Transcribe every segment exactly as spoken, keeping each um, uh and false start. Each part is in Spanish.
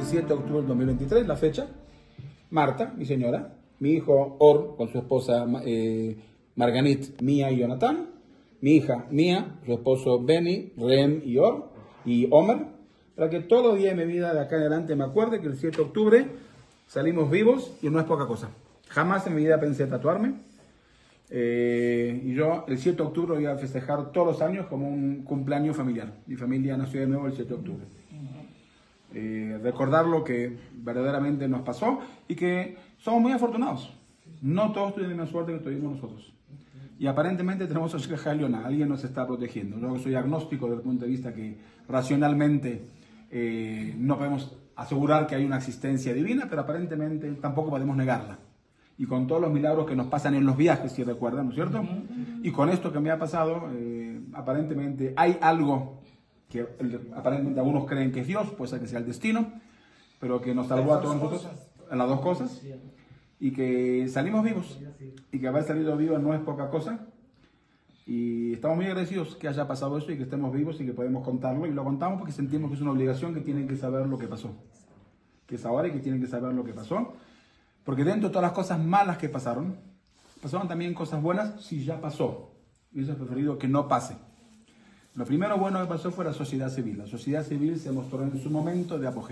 siete de octubre del dos mil veintitrés, la fecha. Marta, mi señora, mi hijo Or, con su esposa eh, Marganit, Mía y Jonathan, mi hija Mía, su esposo Benny, Rem y Or, y Omer, para que todos los días de mi vida de acá en adelante me acuerde que el siete de octubre salimos vivos y no es poca cosa. Jamás en mi vida pensé tatuarme. Eh, y yo el siete de octubre voy a festejar todos los años como un cumpleaños familiar. Mi familia nació de nuevo el siete de octubre. Eh, recordar lo que verdaderamente nos pasó y que somos muy afortunados. No todos tuvieron la misma suerte que tuvimos nosotros. Y aparentemente tenemos a Shekha Leona, alguien nos está protegiendo. Yo soy agnóstico desde el punto de vista que racionalmente eh, no podemos asegurar que hay una existencia divina, pero aparentemente tampoco podemos negarla. Y con todos los milagros que nos pasan en los viajes, si recuerdan, ¿no es cierto? Y con esto que me ha pasado, eh, aparentemente hay algo que el, aparentemente algunos creen que es Dios, puede ser que sea el destino, pero que nos salvó a todos nosotros en las dos cosas, y que salimos vivos, y que haber salido vivos no es poca cosa, y estamos muy agradecidos que haya pasado eso y que estemos vivos y que podemos contarlo, y lo contamos porque sentimos que es una obligación, que tienen que saber lo que pasó, que es ahora y que tienen que saber lo que pasó. Porque dentro de todas las cosas malas que pasaron, pasaron también cosas buenas si ya pasó. Y eso es preferido que no pase. Lo primero bueno que pasó fue la sociedad civil. La sociedad civil se mostró en su momento de apogeo.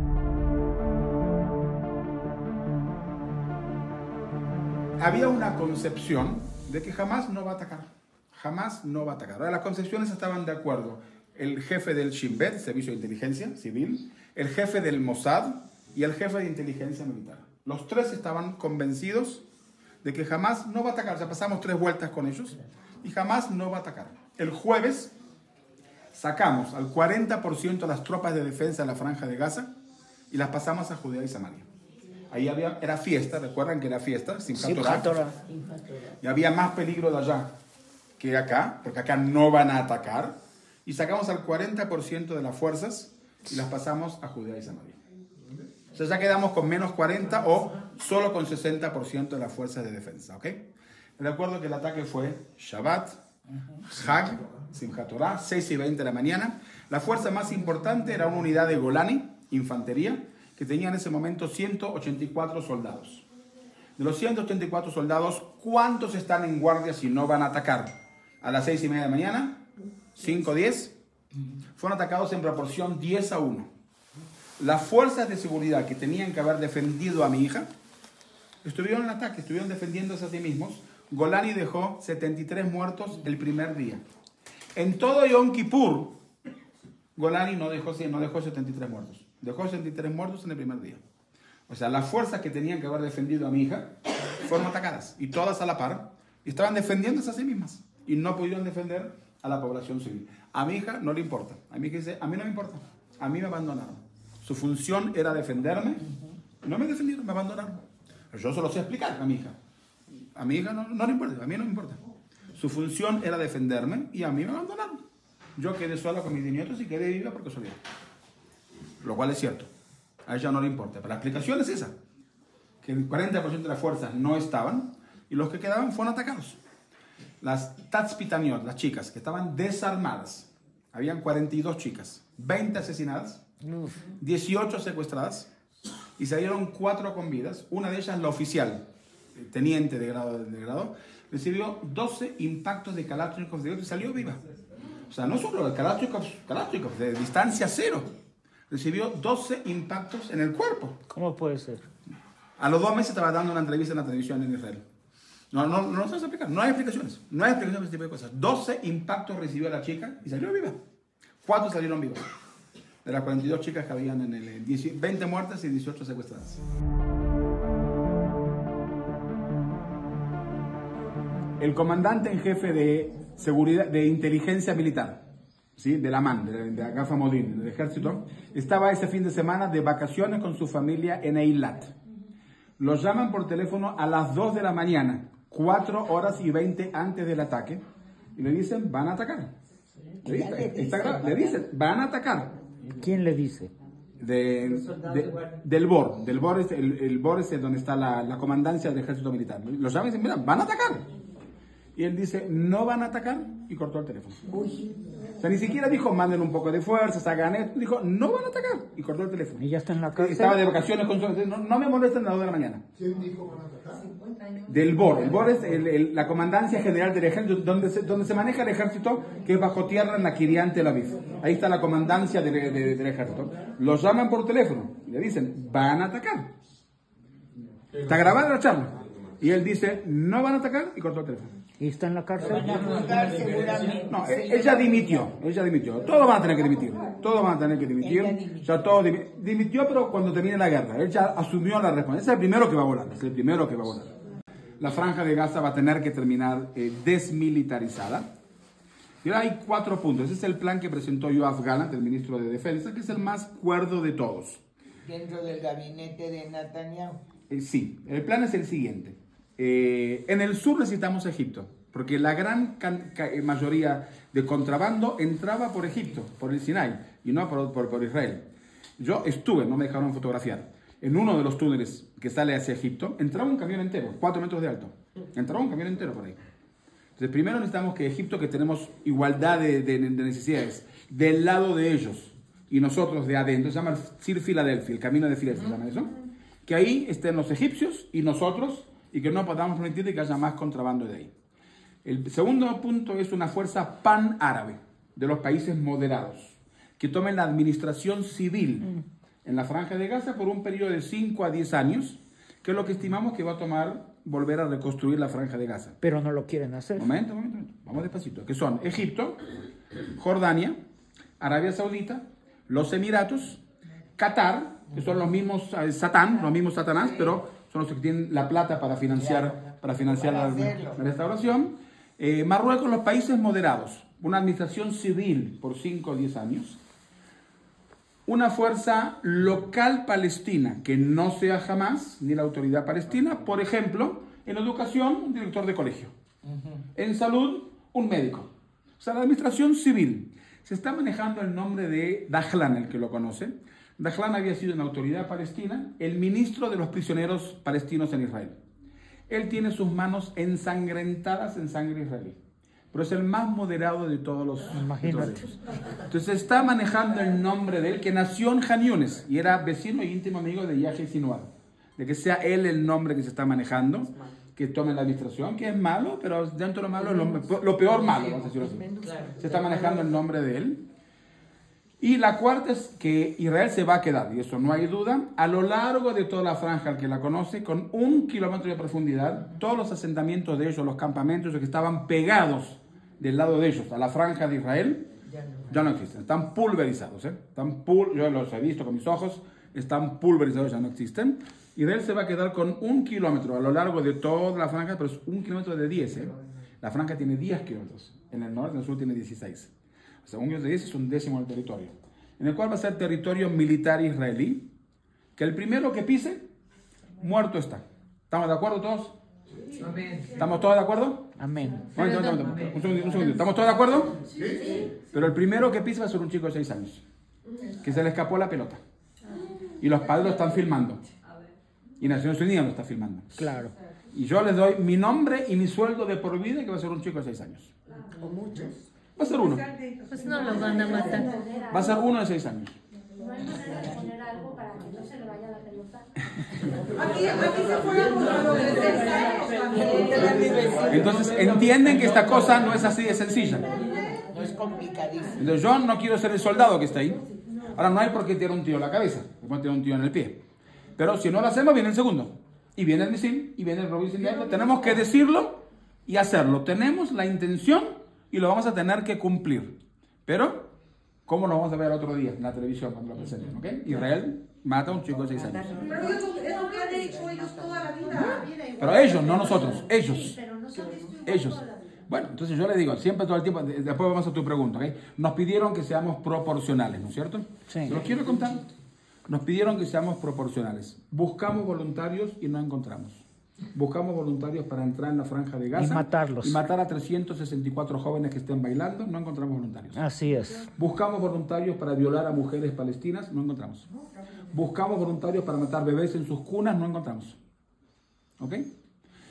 Había una concepción de que jamás no va a atacar. Jamás no va a atacar. Ahora, las concepciones estaban de acuerdo. El jefe del Shin Bet, Servicio de Inteligencia Civil, el jefe del Mossad y el jefe de Inteligencia Militar. Los tres estaban convencidos de que jamás no va a atacar. O sea, pasamos tres vueltas con ellos y jamás no va a atacar. El jueves sacamos al cuarenta por ciento de las tropas de defensa de la Franja de Gaza y las pasamos a Judea y Samaria. Ahí había, era fiesta, recuerdan que era fiesta, Simchat Torah. Y había más peligro de allá que acá, porque acá no van a atacar. Y sacamos al cuarenta por ciento de las fuerzas y las pasamos a Judea y Samaria. O sea, ya quedamos con menos cuarenta o solo con sesenta por ciento de las fuerzas de defensa, ¿ok? Recuerdo que el ataque fue Shabbat, Hag, Simchat Torah, seis y veinte de la mañana. La fuerza más importante era una unidad de Golani, infantería, que tenía en ese momento ciento ochenta y cuatro soldados. De los ciento ochenta y cuatro soldados, ¿cuántos están en guardia si no van a atacar? A las seis y media de la mañana, cinco, diez, fueron atacados en proporción diez a uno. Las fuerzas de seguridad que tenían que haber defendido a mi hija estuvieron en ataque, estuvieron defendiéndose a sí mismos. Golani dejó setenta y tres muertos el primer día. En todo Yom Kippur, Golani no dejó, no dejó setenta y tres muertos. Dejó setenta y tres muertos en el primer día. O sea, las fuerzas que tenían que haber defendido a mi hija fueron atacadas. Y todas a la par. Y estaban defendiéndose a sí mismas. Y no pudieron defender a la población civil. A mi hija no le importa. A mi hija dice, a mí no me importa. A mí me abandonaron. Su función era defenderme. No me defendieron, me abandonaron. Yo solo sé explicar a mi hija. A mi hija no, no le importa, a mí no me importa. Su función era defenderme y a mí me abandonaron. Yo quedé sola con mis nietos y quedé viva por casualidad. Lo cual es cierto. A ella no le importa. Pero la explicación es esa. Que el cuarenta por ciento de las fuerzas no estaban y los que quedaban fueron atacados. Las Tatzpitaniot, las chicas que estaban desarmadas. Habían cuarenta y dos chicas. veinte asesinadas. dieciocho secuestradas y salieron cuatro con vidas. Una de ellas, la oficial, teniente de grado, de grado recibió doce impactos de Kalashnikov y salió viva. O sea, no solo de Kalashnikov, Kalashnikov, de distancia cero. Recibió doce impactos en el cuerpo. ¿Cómo puede ser? A los dos meses estaba dando una entrevista en la televisión en Israel. No, no, no, no se explicar. No hay explicaciones. No hay explicaciones de este tipo de cosas. doce impactos recibió la chica y salió viva. Cuatro salieron vivos. De las cuarenta y dos chicas que habían en el veinte muertas y dieciocho secuestradas. El comandante en jefe de seguridad, de inteligencia militar, ¿sí? de la M A N, de, de Agafa Modin, del ejército, estaba ese fin de semana de vacaciones con su familia en Eilat. Los llaman por teléfono a las dos de la mañana, cuatro horas y veinte antes del ataque, y le dicen, van a atacar. Le dicen, está, le dicen, van a atacar. ¿Quién le dice? De, de, del B O R. Del B O R es, el, el B O R es donde está la, la comandancia del ejército militar. Los llaman y dicen, mira, van a atacar. Y él dice, no van a atacar, y cortó el teléfono. Uy. O sea, ni siquiera dijo, manden un poco de fuerzas, hagan esto. Dijo, no van a atacar, y cortó el teléfono. Y ya está en la cárcel. Estaba de vacaciones con su... No, no me molesten a las dos de la mañana. ¿Quién dijo van a atacar? Del B O R. El B O R es el, el, la Comandancia General del Ejército, donde se, donde se maneja el ejército, que es bajo tierra en la Kiryat Tel Aviv. Ahí está la comandancia de, de, de, del ejército. Los llaman por teléfono y le dicen, van a atacar. Está grabada la charla. Y él dice, no van a atacar, y cortó el teléfono. ¿Y está en la cárcel? No, ella dimitió, ella dimitió. Todos van a tener que dimitir, todos van a tener que dimitir. Ya todos dim- dimitió, pero cuando termine la guerra. Él ya asumió la responsabilidad. Es el primero que va a volar, es el primero que va a volar. La franja de Gaza va a tener que terminar eh, desmilitarizada. Y ahora hay cuatro puntos. Ese es el plan que presentó Yoav Gallant, el ministro de Defensa, que es el más cuerdo de todos. Dentro del gabinete de Netanyahu. Eh, sí, el plan es el siguiente. Eh, en el sur necesitamos Egipto, porque la gran can- ca- mayoría de contrabando entraba por Egipto, por el Sinai, y no por, por, por Israel. Yo estuve, no me dejaron fotografiar, en uno de los túneles que sale hacia Egipto, entraba un camión entero, cuatro metros de alto. Entraba un camión entero por ahí. Entonces, primero necesitamos que Egipto, que tenemos igualdad de, de, de necesidades, del lado de ellos, y nosotros de adentro, se llama Sir Filadelfia, el camino de Filadelfia, ¿se llama eso? Que ahí estén los egipcios y nosotros, y que no podamos permitir que haya más contrabando de ahí. El segundo punto es una fuerza pan-árabe de los países moderados, que tomen la administración civil en la Franja de Gaza por un periodo de cinco a diez años, que es lo que estimamos que va a tomar volver a reconstruir la Franja de Gaza. Pero no lo quieren hacer. Momento, momento, momento. Vamos despacito. Que son Egipto, Jordania, Arabia Saudita, los Emiratos, Qatar, que son los mismos eh, Satán, los mismos Satanás, pero son los que tienen la plata para financiar, para financiar la, la restauración. Eh, Marruecos, los países moderados, una administración civil por cinco o diez años. Una fuerza local palestina, que no sea Hamas ni la autoridad palestina. Por ejemplo, en educación, un director de colegio. En salud, un médico. O sea, la administración civil. Se está manejando el nombre de Dahlan, el que lo conoce. Dahlan había sido una autoridad palestina, el ministro de los prisioneros palestinos en Israel. Él tiene sus manos ensangrentadas en sangre israelí, pero es el más moderado de todos los. Imagínate. De todos ellos. Entonces se está manejando el nombre de él, que nació en Han Yunes y era vecino y íntimo amigo de Yahya Sinwar. De que sea él el nombre que se está manejando, que tome la administración, que es malo, pero dentro de lo malo es lo, lo peor malo, vamos a decirlo así. Se está manejando el nombre de él. Y la cuarta es que Israel se va a quedar, y eso no hay duda, a lo largo de toda la franja, el que la conoce, con un kilómetro de profundidad, todos los asentamientos de ellos, los campamentos que estaban pegados del lado de ellos a la franja de Israel, ya no existen, están pulverizados, ¿eh? Están pul yo los he visto con mis ojos, están pulverizados, ya no existen. Israel se va a quedar con un kilómetro a lo largo de toda la franja, pero es un kilómetro de diez, ¿eh? La franja tiene diez kilómetros, en el norte, en el sur tiene dieciséis. O sea, un kilómetro de diez es un décimo del territorio, en el cual va a ser territorio militar israelí, que el primero que pise, muerto está. ¿Estamos de acuerdo todos? ¿Estamos todos de acuerdo? Amén. Un momento, un momento, un momento. Un segundito, un segundito. ¿Estamos todos de acuerdo? Sí. Pero el primero que pise va a ser un chico de seis años, que se le escapó la pelota. Y los padres lo están filmando. Y Naciones Unidas lo está filmando. Claro. Y yo les doy mi nombre y mi sueldo de por vida, que va a ser un chico de seis años. O muchos. Va a ser uno. Pues no lo van a matar. Va a ser uno de seis años. No hay manera de poner algo para que no se le vaya la pelota. Aquí, aquí se fue abogado de seis años. Entonces entienden que esta cosa no es así de sencilla. No es complicadísimo. Entonces yo no quiero ser el soldado que está ahí. Ahora no hay por qué tirar un tío en la cabeza, le pueden tirar un tío en el pie. Pero si no lo hacemos, viene el segundo. Y viene el misil, y viene el Robinson. Tenemos que decirlo y hacerlo. Tenemos la intención y lo vamos a tener que cumplir. Pero, ¿cómo lo vamos a ver otro día en la televisión cuando lo presenten? ¿Okay? Israel mata a un chico de seis años. Pero eso es lo que han hecho ellos toda la vida. Pero ellos, no nosotros, ellos. Pero no se ha visto igual Ellos. toda la vida. Bueno, entonces yo le digo, siempre todo el tiempo, de- después vamos a tu pregunta, ¿ok? Nos pidieron que seamos proporcionales, ¿no es cierto? Sí. ¿Se los quiero contar? Nos pidieron que seamos proporcionales. Buscamos voluntarios y no encontramos. Buscamos voluntarios para entrar en la franja de Gaza Y matarlos. y matar a trescientos sesenta y cuatro jóvenes que estén bailando, no encontramos voluntarios. Así es. Buscamos voluntarios para violar a mujeres palestinas, no encontramos. Buscamos voluntarios para matar bebés en sus cunas, no encontramos. ¿Ok?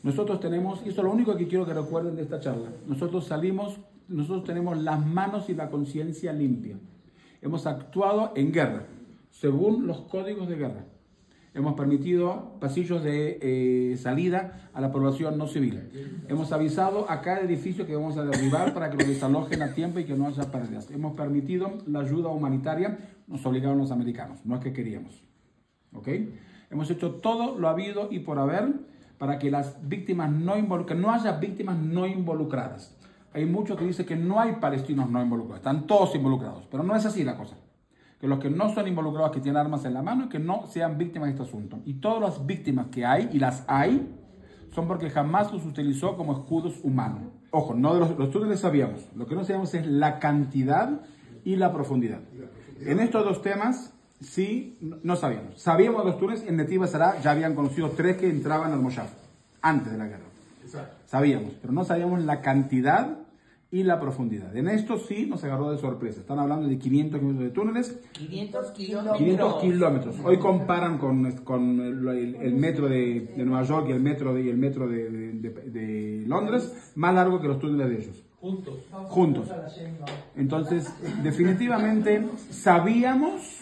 Nosotros tenemos, y esto es lo único que quiero que recuerden de esta charla, nosotros salimos, nosotros tenemos las manos y la conciencia limpia. Hemos actuado en guerra, según los códigos de guerra. Hemos permitido pasillos de eh, salida a la población no civil. Hemos avisado a cada edificio que vamos a derribar para que lo desalojen a tiempo y que no haya pérdidas. Hemos permitido la ayuda humanitaria, nos obligaron los americanos, no es que queríamos. ¿Ok? Hemos hecho todo lo habido y por haber para que las víctimas no involucradas, que no haya víctimas no involucradas. Hay muchos que dicen que no hay palestinos no involucrados, están todos involucrados, pero no es así la cosa. Que los que no son involucrados, que tienen armas en la mano, que no sean víctimas de este asunto. Y todas las víctimas que hay, y las hay, son porque jamás los utilizó como escudos humanos. Ojo, no de los, los túneles sabíamos, lo que no sabíamos es la cantidad y la profundidad. En estos dos temas, sí, no sabíamos. Sabíamos de los túneles, en Netiv Sará ya habían conocido tres que entraban al Moshav, antes de la guerra. Sabíamos, pero no sabíamos la cantidad y la profundidad. En esto sí nos agarró de sorpresa. Están hablando de quinientos kilómetros de túneles. quinientos kilómetros. quinientos kilómetros. Hoy comparan con, con el, el metro de, de Nueva York y el metro de, y el metro de, de, de, de Londres, más largo que los túneles de ellos. Juntos. Juntos. Entonces, definitivamente sabíamos,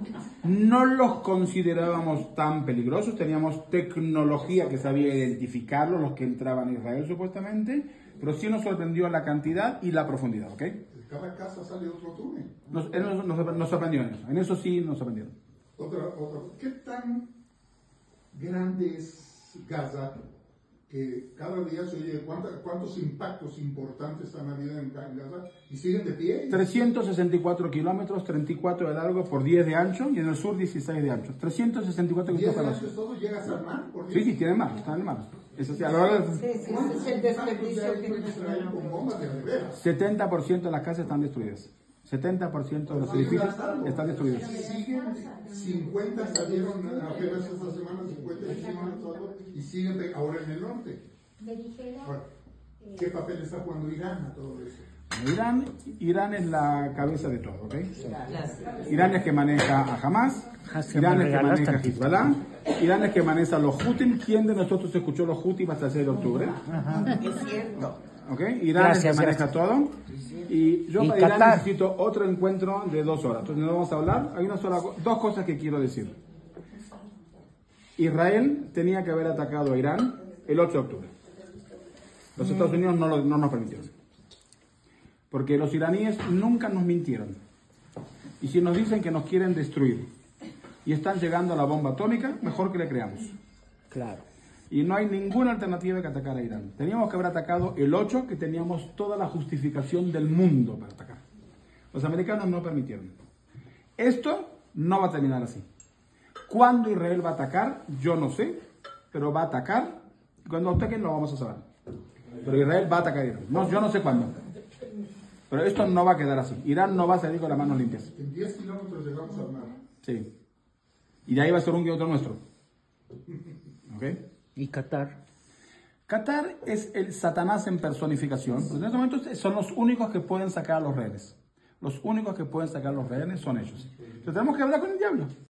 no los considerábamos tan peligrosos, teníamos tecnología que sabía identificarlos, los que entraban a Israel supuestamente, pero sí nos sorprendió la cantidad y la profundidad, ¿ok? Cada casa sale otro túnel. Nos, nos, nos, nos sorprendió en eso, en eso sí nos sorprendieron. Otra, otra. ¿Qué tan grande es Gaza? Que cada día se oye cuánta, cuántos impactos importantes han habido en Gaza y siguen de pie. trescientos sesenta y cuatro kilómetros, treinta y cuatro de largo por diez de ancho y en el sur dieciséis de ancho. trescientos sesenta y cuatro kilómetros de ancho. ¿Todo llegas al mar? Sí, sí, tienen mar, están en el mar. Eso sí, a lo largo Sí, sí, ese es el desperdicio que con bombas de revera. setenta por ciento de las casas están destruidas. setenta por ciento de los edificios están destruidos. Siguen, cincuenta salieron apenas esta semana, cincuenta y cinco, y siguen de, ahora en el norte. Me dijeron, Bueno, ¿qué papel está jugando Irán a todo eso? Irán, Irán es la cabeza de todo, ¿ok? Irán es que maneja a Hamas, Irán es que maneja a Hezbollah, Irán es que maneja a los Houthis. ¿Quién de nosotros escuchó los Houthis hasta el seis de octubre? es cierto. ¿Ok? Irán Gracias, es que maneja gracias. todo. Y yo Y para Irán Qatar. necesito otro encuentro de dos horas. Entonces no vamos a hablar. Hay una sola, co- dos cosas que quiero decir. Israel tenía que haber atacado a Irán el ocho de octubre. Los Estados Unidos no, lo- no nos permitieron. Porque los iraníes nunca nos mintieron. Y si nos dicen que nos quieren destruir y están llegando a la bomba atómica, mejor que le creamos. Claro. Y no hay ninguna alternativa que atacar a Irán. Teníamos que haber atacado el ocho, que teníamos toda la justificación del mundo para atacar. Los americanos no permitieron. Esto no va a terminar así. ¿Cuándo Israel va a atacar? Yo no sé, pero va a atacar. Cuando ataquen lo vamos a saber. Pero Israel va a atacar a Irán. No, yo no sé cuándo. Pero esto no va a quedar así. Irán no va a salir con las manos limpias. En diez kilómetros llegamos al mar. Sí. Y de ahí va a ser un kilómetro nuestro. ¿Ok? ¿Y Qatar? Qatar es el Satanás en personificación. En este momento son los únicos que pueden sacar a los rehenes. Los únicos que pueden sacar a los rehenes son ellos. Entonces tenemos que hablar con el diablo.